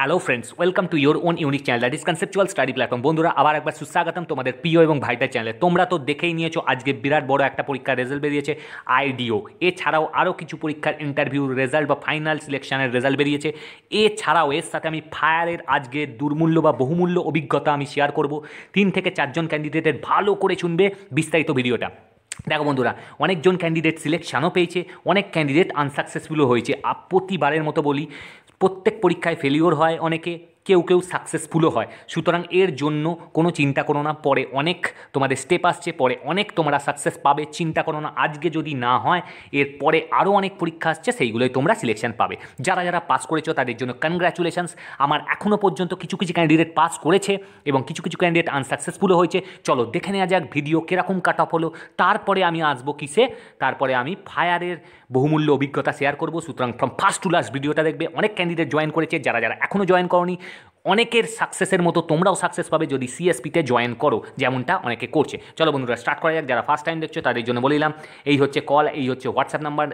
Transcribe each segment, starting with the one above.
Hello friends, welcome to your own unique channel that is conceptual study platform. বন্ধুরা, আবার একবার সুস্বাগতম তোমাদের প্রিয় এবং ভাইটার চ্যানেলে। তোমরা তো দেখেই নিয়েছো আজকে বিরাট বড় একটা পরীক্ষার রেজাল্ট বেরিয়েছে, আইডিও। এছাড়াও আরও কিছু পরীক্ষার ইন্টারভিউ রেজাল্ট বা ফাইনাল সিলেকশনের রেজাল্ট বেরিয়েছে। এছাড়াও এর সাথে আমি ফায়ারের আজকে দুর্মূল্য বা বহুমূল্য অভিজ্ঞতা আমি শেয়ার করব। 3 থেকে 4 জন ক্যান্ডিডেটের, ভালো করে শুনবে বিস্তারিত ভিডিওটা। দেখো বন্ধুরা, অনেকজন ক্যান্ডিডেট সিলেকশানও পেয়েছে, অনেক ক্যান্ডিডেট আনসাকসেসফুলও হয়েছে। প্রতিবারের মতো বলি, প্রত্যেক পরীক্ষায় ফেলিওর হয়, অনেকে কেউ সাকসেসফুলও হয়। সুতরাং এর জন্য কোনো চিন্তা করো না, পরে অনেক তোমাদের স্টেপ আসছে, পরে অনেক তোমরা সাকসেস পাবে, চিন্তা করো না। আজকে যদি না হয়, এর পরে আরও অনেক পরীক্ষা আসছে, সেইগুলোই তোমরা সিলেকশন পাবে। যারা যারা পাস করেছো তাদের জন্য কনগ্র্যাচুলেশনস। আমার এখনও পর্যন্ত কিছু কিছু ক্যান্ডিডেট পাস করেছে এবং কিছু কিছু ক্যান্ডিডেট আনসাকসেসফুলও হয়েছে। চলো দেখে নেওয়া যাক ভিডিও কীরকম কাট অফ হলো। তারপরে আমি আসবো কিসে, তারপরে আমি ফায়ারের বহুমূল্য অভিজ্ঞতা শেয়ার করবো। সুতরাং ফ্রম ফার্স্ট টু লাস্ট ভিডিওটা দেখবে। অনেক ক্যান্ডিডেট জয়েন করেছে, যারা যারা এখনও জয়েন করনি, অনেকের সাকসেসের মতো তোমরাও সাকসেস পাবে যদি সিএসপিতে জয়েন করো, যেমনটা অনেকে করছে। চলো বন্ধুরা, স্টার্ট করা যাক। যারা ফার্স্ট টাইম দেখছো তাদের জন্য বলে দিলাম, এই হচ্ছে কল, এই হচ্ছে হোয়াটসঅ্যাপ নাম্বার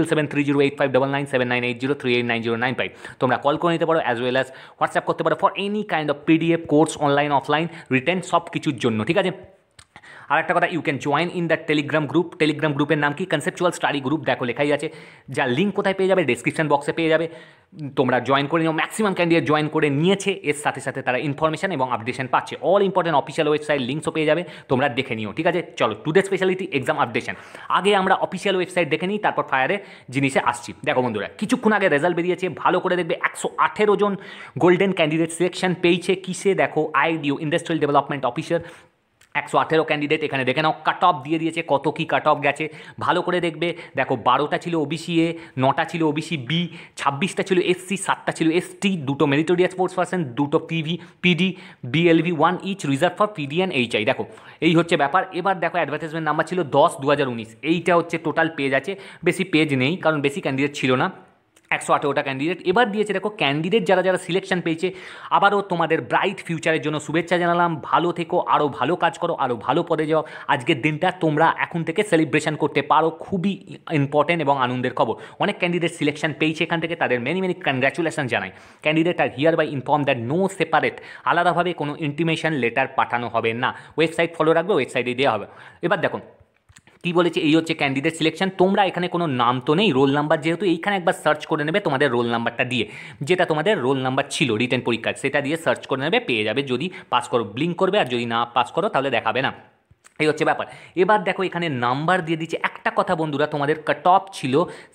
87730859979038903995। তোমরা কল করে নিতে পারো, অ্যাজ ওয়েল অ্যাজ হোয়াটসঅ্যাপ করতে পারো for any kind of PDF course, online offline written, সব কিছুর জন্য। ঠিক আছে। আর একটা কথা, you can join in the Telegram group. Telegram গ্রুপের নাম কি? Conceptual study group. দেখো লেখাই আছে, যার লিঙ্ক কোথায় পেয়ে যাবে, ডেসক্রিপশন বক্সে পেয়ে যাবে। তোমরা জয়েন করে নিও। ম্যাক্সিমাম ক্যান্ডিডেট জয়েন করে নিয়েছে, এর সাথে সাথে তারা ইনফরমেশন এবং আপডেশন পাচ্ছে। অল ইম্পর্টেন্ট অফিসিয়াল ওয়েবসাইট লিঙ্কসও পেয়ে যাবে, তোমরা দেখে নিও। ঠিক আছে। চলো, টুডে স্পেশালিটি এক্সাম আপডেশন। আগে আমরা অফিসিয়াল ওয়েবসাইট দেখে নিই, তারপর ফায়ারের জিনিসে আসছি। দেখো বন্ধুরা, কিছুক্ষণ আগে রেজাল্ট বেরিয়েছে, ভালো করে দেখবে। 118 জন গোল্ডেন ক্যান্ডিডেট সিলেকশন পেয়েছে। কিসে? দেখো, IDO, industrial development officer. 118 candidate এখানে দেখে নাও। কাট অফ দিয়ে দিয়েছে, কত কি কাট অফ গেছে ভালো করে দেখবে। দেখো, 12টা ছিল ওবিসি এ, 9টা ছিল ওবিসি বি, 26টা ছিল এসসি, 7টা ছিল এসটি, 2টো মেরিটোরিয়াস স্পোর্টস পার্সন, 2টো PD, BLV, 1 each reserve for PD and HI. দেখো, এই হচ্ছে ব্যাপার। এবার দেখো, অ্যাডভার্টাইজমেন্ট নাম্বার ছিল 10/2019। এইটা হচ্ছে টোটাল পেজ আছে, বেশি পেজ নেই কারণ বেশি ক্যান্ডিডেট ছিল না। 118টা ক্যান্ডিডেট এবার দিয়েছে। দেখো, ক্যান্ডিডেট যারা যারা সিলেকশন পেয়েছে, আবারও তোমাদের ব্রাইট ফিউচারের জন্য শুভেচ্ছা জানালাম। ভালো থেকো, আরও ভালো কাজ করো, আরও ভালো পদে যাও। আজকের দিনটা তোমরা এখন থেকে সেলিব্রেশন করতে পারো, খুবই ইম্পর্টেন্ট এবং আনন্দের খবর। অনেক ক্যান্ডিডেট সিলেকশন পেয়েছে এখান থেকে, তাদের মেনি কনগ্র্যাচুলেশন জানাই। Candidate are hereby inform that no separate, আলাদাভাবে কোনো ইন্টিমেশন লেটার পাঠানো হবে না। ওয়েবসাইট ফলো রাখবে, ওয়েবসাইটে দেওয়া হবে। এবার দেখো কি বলেছে, এই হচ্ছে ক্যান্ডিডেট সিলেকশন। তোমরা এখানে কোনো নাম তো নেই, রোল নাম্বার, যেহেতু এইখানে একবার সার্চ করে নেবে তোমাদের রোল নাম্বারটা দিয়ে, যেটা তোমাদের রোল নাম্বার ছিল রিটেন পরীক্ষার, সেটা দিয়ে সার্চ করে নেবে, পেয়ে যাবে। যদি পাস করো ব্লিঙ্ক করবে, আর যদি না পাস করো তাহলে দেখাবে না। এই হচ্ছে ব্যাপার। এবার দেখো, এখানে নাম্বার দিয়ে দিচ্ছে। একটা কথা বন্ধুরা, তোমাদের কাট অফ ছিল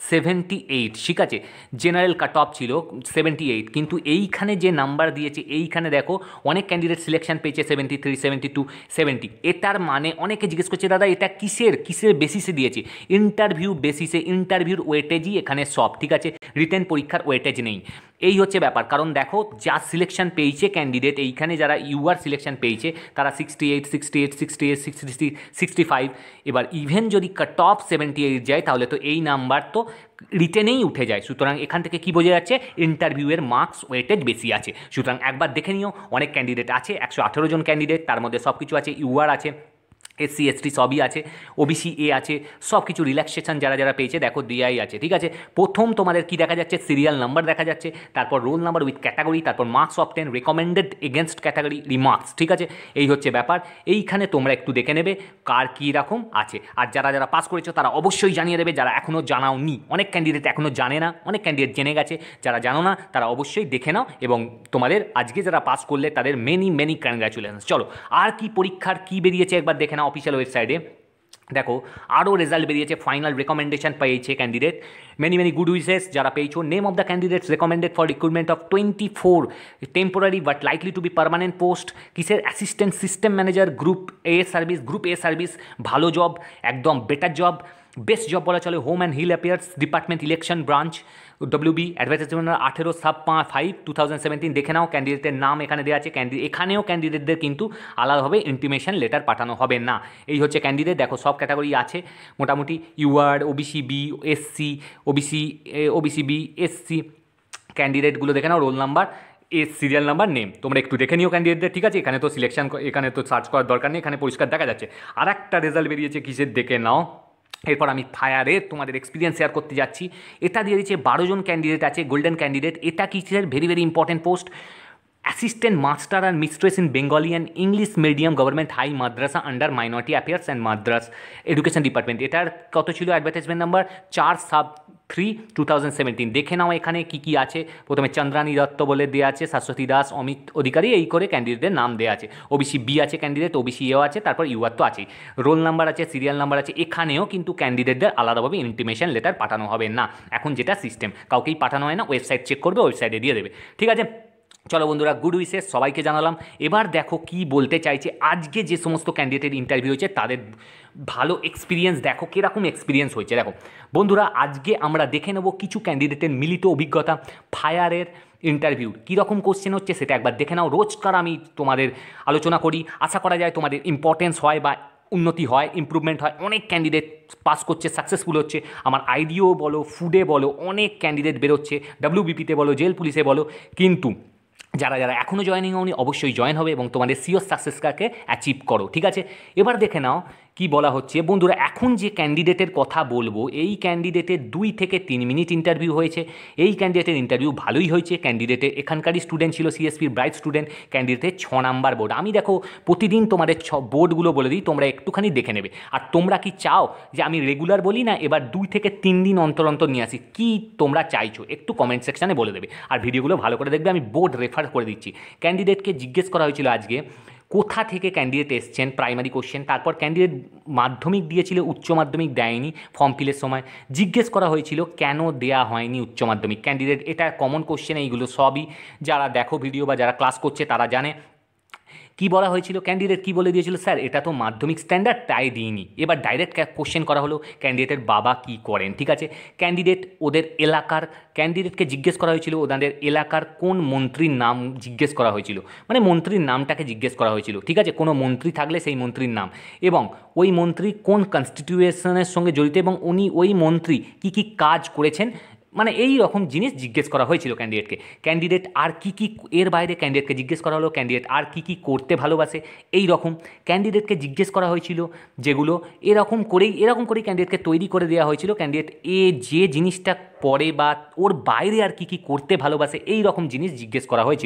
78, ঠিক আছে। জেনারেল কাট অফ ছিল 78, কিন্তু এইখানে যে নাম্বার দিয়েছে, এইখানে দেখো অনেক ক্যান্ডিডেট সিলেকশন পেয়েছে 73, 72, 70। এটার মানে অনেকে জিজ্ঞেস করছে, দাদা এটা কিসের বেসিসে দিয়েছে? ইন্টারভিউ বেসিসে, ইন্টারভিউর ওয়েটেজই এখানে সব। ঠিক আছে, রিটেন পরীক্ষার ওয়েটেজ নেই। এই হচ্ছে ব্যাপার। কারণ দেখো, যা সিলেকশন পেয়েছে ক্যান্ডিডেট, এইখানে যারা ইউআর সিলেকশন পেয়েছে তারা 68, 65। এবার ইভেন যদি কাট অফ 78 যায়, তাহলে তো এই নাম্বার তো রিটেনেই উঠে যায়। সুতরাং এখান থেকে কি বোঝা যাচ্ছে, ইন্টারভিউয়ের মার্কস ওয়েটেজ বেশি আছে। সুতরাং একবার দেখে নিও। অনেক ক্যান্ডিডেট আছে, 118 জন ক্যান্ডিডেট, তার মধ্যে সব কিছু আছে। ইউআর আছে, এসসি এসটি সবই আছে, ওবিসি এ আছে, সব কিছু রিল্যাক্সেশন যারা যারা পেয়েছে দেখো ডিআই আছে। ঠিক আছে। প্রথম তোমাদের কি দেখা যাচ্ছে, সিরিয়াল নাম্বার দেখা যাচ্ছে, তারপর রোল নাম্বার উইথ ক্যাটাগরি, তারপর marks of 10, recommended against category, remarks. ঠিক আছে, এই হচ্ছে ব্যাপার। এইখানে তোমরা একটু দেখে নেবে কার কী রকম আছে। আর যারা যারা পাস করেছো তারা অবশ্যই জানিয়ে দেবে, যারা এখনও জানাও নি। অনেক ক্যান্ডিডেট এখনও জানে না, অনেক ক্যান্ডিডেট জেনে গেছে। যারা জানো না তারা অবশ্যই দেখে নাও, এবং তোমাদের আজকে যারা পাস করলে তাদের মেনি কনগ্র্যাচুলেশন। চলো, আর কি পরীক্ষার কি বেরিয়েছে একবার দেখে নাও অফিসিয়াল ওয়েবসাইটে। দেখো, আরও রেজাল্ট বেরিয়েছে, ফাইনাল রেকমেন্ডেশন পেয়েছে ক্যান্ডিডেট। মেনি গুড উইসেস যারা পেয়েছো। Name of the candidates recommended for recruitment of 24 temporary but likely to be permanent post. কিসের? Assistant system manager, group A service. ভালো জব, একদম বেটার জব, বেস্ট জব বলা চলে। Home and hill affairs department, election branch, WB। Advertisement 18/5/2017। দেখে নাও, ক্যান্ডিডেটের নাম এখানে দেওয়া আছে। এখানেও ক্যান্ডিডেটদের কিন্তু আলাদাভাবে ইন্টিমেশন লেটার পাঠানো হবে না। এই হচ্ছে ক্যান্ডিডেট। দেখো, সব ক্যাটাগরি আছে মোটামুটি। UR, OBC B, SC, OBC B, SC. ক্যান্ডিডেটগুলো দেখে নাও, roll number, serial number, name. তোমরা একটু দেখে নিও ক্যান্ডিডেটদের। ঠিক আছে, এখানে তো সিলেকশন, এখানে তো সার্চ করার দরকার নেই, এখানে পরিষ্কার দেখা যাচ্ছে। আর একটা রেজাল্ট বেরিয়েছে কিসের, দেখে নাও। এরপর আমি ফায়ারের তোমাদের এক্সপিরিয়েন্স শেয়ার করতে যাচ্ছি। এটা দিয়ে দিচ্ছে 12 জন ক্যান্ডিডেট আছে, গোল্ডেন ক্যান্ডিডেট। এটা কিসের very very important post, assistant master and mistress in Bengali and English medium government high madrasa under minority affairs and madrasah education department. এটার কত ছিল অ্যাডভার্টাইজমেন্ট নাম্বার 4/3/2017। দেখে নাও এখানে কী কী আছে। প্রথমে চন্দ্রানী দত্ত বলে দেওয়া আছে, শাশ্বতী দাস, অমিত অধিকারী, এই করে ক্যান্ডিডেটের নাম দেওয়া আছে। ওবিসি বি আছে ক্যান্ডিডেট, ওবিসি এও আছে, তারপর ইউআর তো আছেই, রোল নাম্বার আছে, সিরিয়াল নাম্বার আছে। এখানেও কিন্তু ক্যান্ডিডেটদের আলাদাভাবে ইন্টিমেশন লেটার পাঠানো হবে না। এখন যেটা সিস্টেম, কাউকেই পাঠানো হয় না, ওয়েবসাইট চেক করবে, ওয়েবসাইটে দিয়ে দেবে। ঠিক আছে, চলো বন্ধুরা, গুড উইশেস সবাইকে জানালাম। এবার দেখো কি বলতে চাইছে। আজকে যে সমস্ত ক্যান্ডিডেটের ইন্টারভিউ হয়েছে তাদের ভালো এক্সপিরিয়েন্স দেখো, কীরকম এক্সপিরিয়েন্স হয়েছে। দেখো বন্ধুরা, আজকে আমরা দেখে নেব কিছু ক্যান্ডিডেটের মিলিত অভিজ্ঞতা ফায়ারের ইন্টারভিউ কীরকম কোশ্চেন হচ্ছে সেটা একবার দেখে নাও। রোজকার আমি তোমাদের আলোচনা করি, আশা করা যায় তোমাদের ইম্পর্টেন্স হয় বা উন্নতি হয়, ইম্প্রুভমেন্ট হয়। অনেক ক্যান্ডিডেট পাস করছে, সাকসেসফুল হচ্ছে। আমার আইডিও বলো, ফুডে বলো, অনেক ক্যান্ডিডেট বেরোচ্ছে, ডাব্লিউবিপিতে বলো, জেল পুলিশে বলো। কিন্তু যারা যারা এখনও জয়েনিং হওনি অবশ্যই জয়েন হবে এবং তোমাদের সিওর সাকসেসটাকে অ্যাচিভ করো। ঠিক আছে, এবার দেখে নাও কি বলা হচ্ছে। বন্ধুরা, এখন যে ক্যান্ডিডেটের কথা বলবো, এই ক্যান্ডিডেটের 2 থেকে 3 মিনিট ইন্টারভিউ হয়েছে। এই ক্যান্ডিডেটের ইন্টারভিউ ভালোই হয়েছে। ক্যান্ডিডেটের এখানকারই স্টুডেন্ট ছিল, সিএসপির ব্রাইট স্টুডেন্ট। ক্যান্ডিডেটের 6 নাম্বার বোর্ড। আমি দেখো প্রতিদিন তোমাদের বোর্ডগুলো বলে দিই, তোমরা একটুখানি দেখে নেবে। আর তোমরা কি চাও যে আমি রেগুলার বলি না, এবার 2 থেকে 3 দিন অন্তর অন্তর নিয়ে আসি? কি তোমরা চাইছো একটু কমেন্ট সেকশানে বলে দেবে। আর ভিডিওগুলো ভালো করে দেখবে, আমি বোর্ড রেফার করে দিচ্ছি। ক্যান্ডিডেটকে জিজ্ঞেস করা হয়েছিল আজকে কোথা থেকে ক্যান্ডিডেট এসছেন, প্রাইমারি কোশ্চেন। তারপর ক্যান্ডিডেট মাধ্যমিক দিয়েছিল, উচ্চ মাধ্যমিক দেয়নি ফর্ম ফিলের সময়। জিজ্ঞেস করা হয়েছিল কেন দেয়া হয়নি উচ্চ মাধ্যমিক। ক্যান্ডিডেট, এটা কমন কোশ্চেন, এইগুলো সবই যারা দেখো ভিডিও বা যারা ক্লাস করছে তারা জানে। কি বলা হয়েছিল, ক্যান্ডিডেট কি বলে দিয়েছিল, স্যার এটা তো মাধ্যমিক স্ট্যান্ডার্ড তাই দিইনি। এবার ডাইরেক্ট কোশ্চেন করা হলো ক্যান্ডিডেটের বাবা কি করেন। ঠিক আছে, ক্যান্ডিডেট ওদের এলাকার, ক্যান্ডিডেটকে জিজ্ঞেস করা হয়েছিল ওদের এলাকার কোন মন্ত্রীর নাম জিজ্ঞেস করা হয়েছিল, মানে মন্ত্রীর নামটাকে জিজ্ঞেস করা হয়েছিল। ঠিক আছে, কোনো মন্ত্রী থাকলে সেই মন্ত্রীর নাম, এবং ওই মন্ত্রী কোন কনস্টিটিউশনের সঙ্গে জড়িত, এবং উনি ওই মন্ত্রী কী কী কাজ করেছেন, মানে এই রকম জিনিস জিজ্ঞেস করা হয়েছিল ক্যান্ডিডেটকে। ক্যান্ডিডেট আর কি কি, এর বাইরে ক্যান্ডিডেটকে জিজ্ঞেস করা হলো ক্যান্ডিডেট আর কি কি করতে ভালোবাসে। এই রকম ক্যান্ডিডেটকে জিজ্ঞেস করা হয়েছিল যেগুলো এরকম করেই ক্যান্ডিডেটকে তৈরি করে দেওয়া হয়েছিল। ক্যান্ডিডেট যে জিনিসটা পড়ে বা ওর বাইরে আর কি কি করতে ভালোবাসে, এই রকম জিনিস জিজ্ঞেস করা হয়েছিল।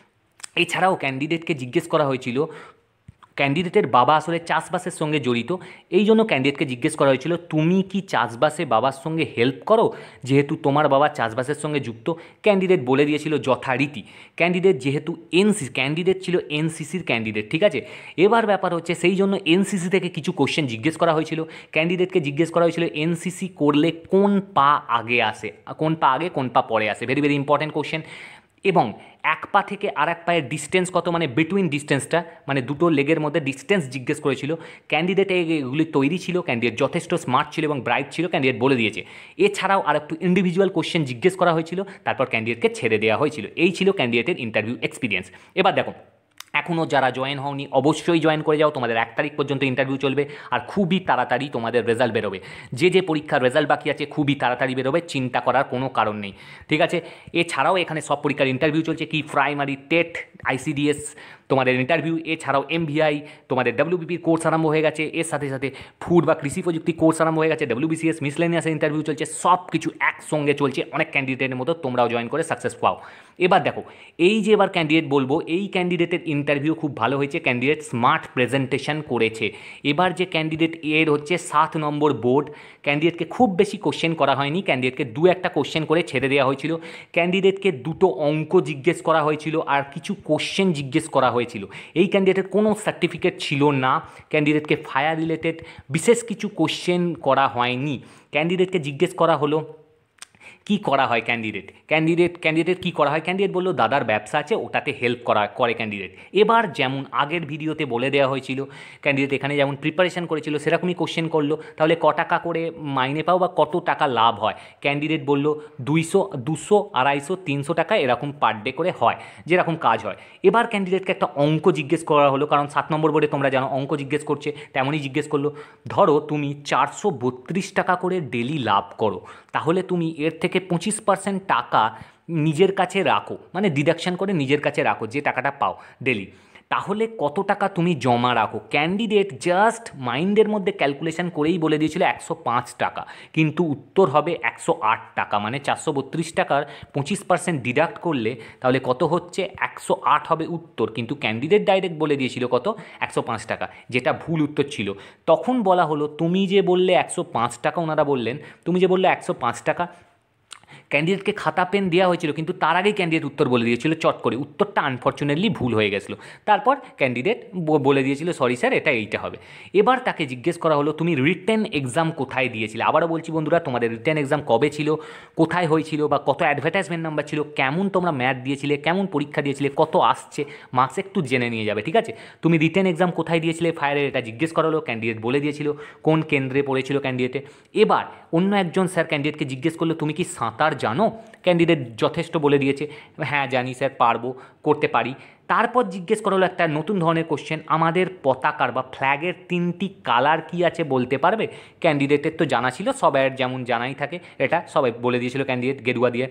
এছাড়াও ক্যান্ডিডেটকে জিজ্ঞেস করা হয়েছিল, ক্যান্ডিডেটের বাবা আসলে চাষবাসের সঙ্গে জড়িত, এই জন্য ক্যান্ডিডেটকে জিজ্ঞেস করা হয়েছিল তুমি কি চাষবাসে বাবার সঙ্গে হেল্প করো, যেহেতু তোমার বাবা চাষবাসের সঙ্গে যুক্ত। ক্যান্ডিডেট বলে দিয়েছিল যথারীতি। ক্যান্ডিডেট যেহেতু ক্যান্ডিডেট ছিল এনসিসির ক্যান্ডিডেট। ঠিক আছে, এবার ব্যাপার হচ্ছে সেই জন্য এনসিসি থেকে কিছু কোশ্চেন জিজ্ঞেস করা হয়েছিল। ক্যান্ডিডেটকে জিজ্ঞেস করা হয়েছিল এনসিসি করলে কোন পা আগে আসে, কোন পা আগে কোন পা পরে আসে, ভেরি ভেরি ইম্পর্টেন্ট কোশ্চেন। এবং এক পা থেকে আর এক পায়ের ডিস্টেন্স কত, মানে বিটুইন ডিস্টেন্সটা, মানে দুটো লেগের মধ্যে ডিস্টেন্স জিজ্ঞেস করেছিল। ক্যান্ডিডেট এগুলি তৈরি ছিল, ক্যান্ডিডেট যথেষ্ট স্মার্ট ছিল এবং ব্রাইট ছিল, ক্যান্ডিডেট বলে দিয়েছে। এছাড়াও আর একটু ইন্ডিভিজুয়াল কোশ্চেন জিজ্ঞেস করা হয়েছিল, তারপর ক্যান্ডিডেটকে ছেড়ে দেওয়া হয়েছিল। এই ছিল ক্যান্ডিডেটের ইন্টারভিউ এক্সপিরিয়েন্স। এবার দেখো, এখনও যারা জয়েন হওনি অবশ্যই জয়েন করে যাও, তোমাদের 1 তারিখ পর্যন্ত ইন্টারভিউ চলবে, আর খুবই তাড়াতাড়ি তোমাদের রেজাল্ট বেরোবে। যে পরীক্ষার রেজাল্ট বাকি আছে খুবই তাড়াতাড়ি বেরোবে, চিন্তা করার কোনো কারণ নেই। ঠিক আছে, এছাড়াও এখানে সব পরীক্ষার ইন্টারভিউ চলছে, কি প্রাইমারি, টেট, আইসিডিএস তোমাদের ইন্টারভিউ, এছাড়াও এমভিআই, তোমাদের ডাব্লিউবিপির কোর্স আরম্ভ হয়ে গেছে, এর সাথে সাথে ফুড বা কৃষি প্রযুক্তি কোর্স আরম্ভ হয়ে গেছে, ডাব্লিউবিসিএস মিসলেনিয়াসের ইন্টারভিউ চলছে, সব কিছু একসঙ্গে চলছে। অনেক ক্যান্ডিডেটের মতো তোমরাও জয়েন করে সাকসেস পাও। এবার দেখো, এই যে এবার ক্যান্ডিডেট বলবো, এই ক্যান্ডিডেটের ইন্টারভিউ খুব ভালো হয়েছে, ক্যান্ডিডেট স্মার্ট প্রেজেন্টেশন করেছে। এবার যে ক্যান্ডিডেট এর হচ্ছে 7 নম্বর বোর্ড, ক্যান্ডিডেটকে খুব বেশি কোশ্চেন করা হয়নি, ক্যান্ডিডেটকে 2-1টা কোশ্চেন করে ছেড়ে দেওয়া হয়েছিল। ক্যান্ডিডেটকে 2টো অঙ্ক জিজ্ঞেস করা হয়েছিল আর কিছু কোশ্চেন জিজ্ঞেস করা হয়েছিল। এই ক্যান্ডিডেটের কোনো সার্টিফিকেট ছিল না, ক্যান্ডিডেটকে ফায়ার রিলেটেড বিশেষ কিছু কোশ্চেন করা হয়নি। ক্যান্ডিডেটকে জিজ্ঞেস করা হলো কি করা হয়, ক্যান্ডিডেট কি করা হয়, ক্যান্ডিডেট বললো দাদার ব্যবসা আছে ওটাতে হেল্প করে ক্যান্ডিডেট। এবার যেমন আগের ভিডিওতে বলে দেওয়া হয়েছিল, ক্যান্ডিডেট এখানে যেমন প্রিপারেশন করেছিল সেরকমই কোশ্চেন করলো, তাহলে ক টাকা করে মাইনে পাও বা কত টাকা লাভ হয়। ক্যান্ডিডেট বললো 200, 250, 300 টাকা এরকম পার ডে করে হয়, যেরকম কাজ হয়। এবার ক্যান্ডিডেটকে একটা অঙ্ক জিজ্ঞেস করা হলো, কারণ 7 নম্বর বোর্ডে তোমরা জানো অঙ্ক জিজ্ঞেস করছে, তেমনই জিজ্ঞেস করলো ধরো তুমি 432 টাকা করে ডেলি লাভ করো, তাহলে তুমি এর থেকে 25% টাকা নিজের কাছে রাখো, মানে ডিডাকশান করে নিজের কাছে রাখো যে টাকাটা পাও ডেলি। তাহলে কত টাকা তুমি জমা রাখো। ক্যান্ডিডেট জাস্ট মাইন্ডের মধ্যে ক্যালকুলেশন করেই বলে দিয়েছিল 105 টাকা, কিন্তু উত্তর হবে 108 টাকা, মানে 432 টাকার 25% ডিডাক্ট করলে তাহলে কত হচ্ছে 108 হবে উত্তর, কিন্তু ক্যান্ডিডেট ডাইরেক্ট বলে দিয়েছিল কত 105 টাকা, যেটা ভুল উত্তর ছিল। তখন বলা হলো তুমি যে বললে 105 টাকা, ওনারা বললেন তুমি যে বললে 105 টাকা, ক্যান্ডিডেটকে খাতা পেন দেওয়া হয়েছিল, কিন্তু তার আগেই ক্যান্ডিডেট উত্তর বলে দিয়েছিল চট করে, উত্তরটা আনফর্চুনেটলি ভুল হয়ে গেছিলো। তারপর ক্যান্ডিডেট বলে দিয়েছিল সরি স্যার এটা এইটা হবে। এবার তাকে জিজ্ঞেস করা হলো তুমি রিটেন এক্সাম কোথায় দিয়েছিলে। আবারও বলছি বন্ধুরা, তোমাদের রিটেন এক্সাম কবে ছিল, কোথায় হয়েছিল, বা কত অ্যাডভার্টাইজমেন্ট নাম্বার ছিল, কেমন তোমরা ম্যাথ দিয়েছিলে, কেমন পরীক্ষা দিয়েছিলে, কত আসছে মার্কস, একটু জেনে নিয়ে যাবে, ঠিক আছে। তুমি রিটেন এক্সাম কোথায় দিয়েছিলে ফায়ারের, এটা জিজ্ঞেস করা হলো, ক্যান্ডিডেট বলে দিয়েছিল কোন কেন্দ্রে পড়েছিল ক্যান্ডিডেটে। এবার অন্য একজন স্যার ক্যান্ডিডেটকে জিজ্ঞেস করলো তুমি কি সাঁতার জানো, ক্যান্ডিডেট যথেষ্ট বলে দিয়েছে হ্যাঁ জানি স্যার, পারবো, করতে পারি। তারপর জিজ্ঞেস করা হলো একটা নতুন ধরনের কোশ্চেন, আমাদের পতাকার বা ফ্ল্যাগের 3টি কালার কি আছে বলতে পারবে। ক্যান্ডিডেটের তো জানা ছিল, সবাই যেমন জানাই থাকে, এটা সবাই বলে দিয়েছিল ক্যান্ডিডেট গেরুয়া দিয়ে।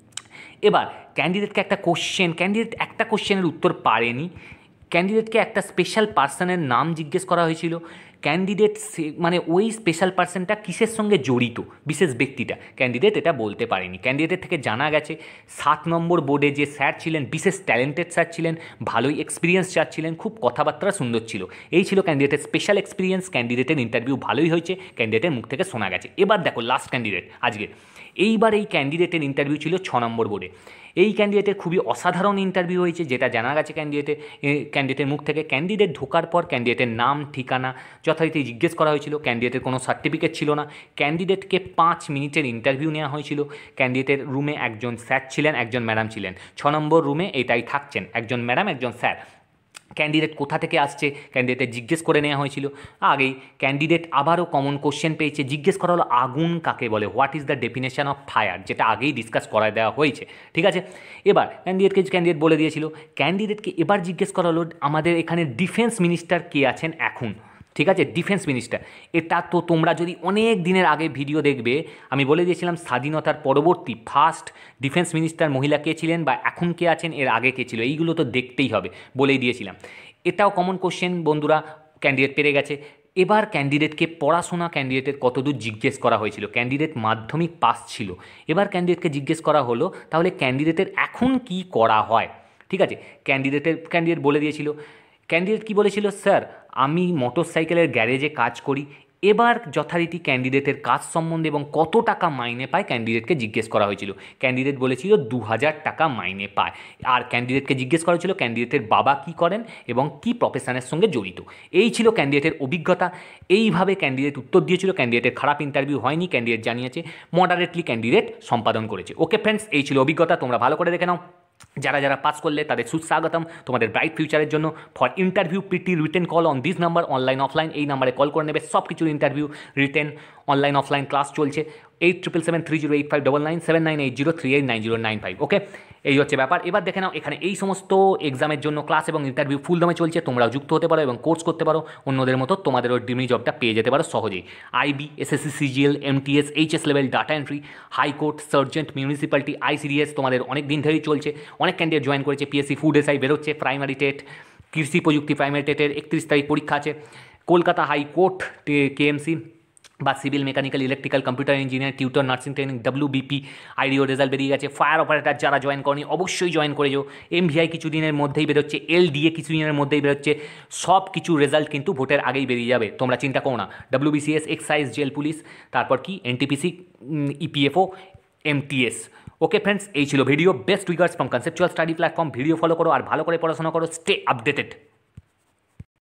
এবার ক্যান্ডিডেটকে একটা কোশ্চেন, ক্যান্ডিডেট একটা কোশ্চেনের উত্তর পারেনি, ক্যান্ডিডেটকে একটা স্পেশাল পার্সনের নাম জিজ্ঞেস করা হয়েছিল, ক্যান্ডিডেট মানে ওই স্পেশাল পার্সনটা কিসের সঙ্গে জড়িত, বিশেষ ব্যক্তিটা, ক্যান্ডিডেট এটা বলতে পারেনি। ক্যান্ডিডেটের থেকে জানা গেছে 7 নম্বর বোর্ডে যে স্যার ছিলেন বিশেষ ট্যালেন্টেড স্যার ছিলেন, ভালোই এক্সপিরিয়েন্স স্যার ছিলেন, খুব কথাবার্তা সুন্দর ছিল। এই ছিল ক্যান্ডিডেটের স্পেশাল এক্সপিরিয়েন্স। ক্যান্ডিডেটের ইন্টারভিউ ভালোই হয়েছে, ক্যান্ডিডেটের মুখ থেকে শোনা গেছে। এবার দেখো লাস্ট ক্যান্ডিডেট আজকে, এইবার এই ক্যান্ডিডেটের ইন্টারভিউ ছিল 6 নম্বর বোর্ডে। এই ক্যান্ডিডেটের খুবই অসাধারণ ইন্টারভিউ হয়েছে, যেটা জানা গেছে ক্যান্ডিডেটের মুখ থেকে। ক্যান্ডিডেট ঢোকার পর ক্যান্ডিডেটের নাম ঠিকানা যথারীতি জিজ্ঞেস করা হয়েছিল, ক্যান্ডিডেটের কোনো সার্টিফিকেট ছিল না। ক্যান্ডিডেটকে 5 মিনিটের ইন্টারভিউ নেওয়া হয়েছিল। ক্যান্ডিডেটের রুমে একজন স্যার ছিলেন, একজন ম্যাডাম ছিলেন। 6 নম্বর রুমে এটাই থাকছেন, একজন ম্যাডাম একজন স্যার। ক্যান্ডিডেট কোথা থেকে আসছে ক্যান্ডিডেটের জিজ্ঞেস করে নেওয়া হয়েছিল আগেই। ক্যান্ডিডেট আবারও কমন কোশ্চেন পেয়েছে, জিজ্ঞেস করা হলো আগুন কাকে বলে, what is the definition of fire, যেটা আগেই ডিসকাস করা দেওয়া হয়েছে, ঠিক আছে। এবার ক্যান্ডিডেট বলে দিয়েছিল। ক্যান্ডিডেটকে এবার জিজ্ঞেস করা হলো আমাদের এখানে ডিফেন্স মিনিস্টার কে আছেন এখন, ঠিক আছে, ডিফেন্স মিনিস্টার। এটা তো তোমরা যদি অনেক দিনের আগে ভিডিও দেখবে, আমি বলে দিয়েছিলাম স্বাধীনতার পরবর্তী ফার্স্ট ডিফেন্স মিনিস্টার মহিলা কে ছিলেন, বা এখন কে আছেন, এর আগে কে ছিল, এইগুলো তো দেখতেই হবে, বলেই দিয়েছিলাম। এটাও কমন কোশ্চেন বন্ধুরা, ক্যান্ডিডেট পেরে গেছে। এবার ক্যান্ডিডেটকে পড়াশোনা ক্যান্ডিডেটের কতদূর জিজ্ঞেস করা হয়েছিল, ক্যান্ডিডেট মাধ্যমিক পাস ছিল। এবার ক্যান্ডিডেটকে জিজ্ঞেস করা হলো তাহলে ক্যান্ডিডেটের এখন কি করা হয়, ঠিক আছে। ক্যান্ডিডেট বলে দিয়েছিল। ক্যান্ডিডেট কি বলেছিল, স্যার আমি মোটরসাইকেলের গ্যারেজে কাজ করি। এবার যথারীতি ক্যান্ডিডেটের কাজ সম্বন্ধে এবং কত টাকা মাইনে পায় ক্যান্ডিডেটকে জিজ্ঞেস করা হয়েছিল। ক্যান্ডিডেট বলেছিল 2000 টাকা মাইনে পায়। আর ক্যান্ডিডেটকে জিজ্ঞেস করা হয়েছিল ক্যান্ডিডেটের বাবা কি করেন এবং কি প্রফেশনের সঙ্গে জড়িত। এই ছিল ক্যান্ডিডেটের অভিজ্ঞতা। এইভাবে ক্যান্ডিডেট উত্তর দিয়েছিল। ক্যান্ডিডেটের খারাপ ইন্টারভিউ হয়নি, ক্যান্ডিডেট জানিয়েছে মডারেটলি ক্যান্ডিডেট সম্পাদন করেছে। ওকে ফ্রেন্ডস, এই ছিল অভিজ্ঞতা, তোমরা ভালো করে দেখে নাও। যারা যারা পাস করলে তাদের সুস্বাগতম তোমাদের ব্রাইট ফিউচারের জন্য। For interview PT written call on this number, online offline, এই নাম্বারে কল করে নেবে। সব কিছুর interview written online offline class চলছে। 877730859980389095। ওকে, এই হচ্ছে ব্যাপার। এবার দেখে নাও এখানে এই সমস্ত এক্সামের জন্য ক্লাস এবং ইন্টারভিউ ফুল দমে চলছে। তোমরাও যুক্ত হতে পারো এবং কোর্স করতে পারো অন্যদের মতো, তোমাদেরও ডিমি জবটা পেয়ে যেতে পারো সহজেই। IB, SSC, CGL, MTS, HS level, data entry, high court, sergeant, municipality, ICDS তোমাদের অনেক দিন ধরেই চলছে। অনেক ক্যান্ডিডেট জয়েন করেছে। পিএসসি ফুড এসআই বেরোচ্ছে। প্রাইমারি টেট, কৃষি প্রযুক্তি প্রাইমারি টেটের 31 তারিখ পরীক্ষা আছে। কলকাতা হাইকোর্ট, কেএমসি বা civil, mechanical, electrical, computer engineer, tutor, nursing training, WBP, IDO result বেরিয়ে গেছে। ফায়ার অপারেটার যারা জয়েন করনি অবশ্যই জয়েন করে যাও। MVI কিছুদিনের মধ্যেই বেরোচ্ছে। LDA কিছুদিনের মধ্যেই বেরোচ্ছে। সব কিছু রেজাল্ট কিন্তু ভোটের আগেই বেরিয়ে যাবে, তোমরা চিন্তা করো না। WBCS, এক্সাইজ, জেল পুলিশ, তারপর কি NTPC, EPFO, MTS। Okay friends, এই ছিল video. Best regards from conceptual study platform. Video follow করো আর ভালো করে পড়াশোনা করো। Stay updated.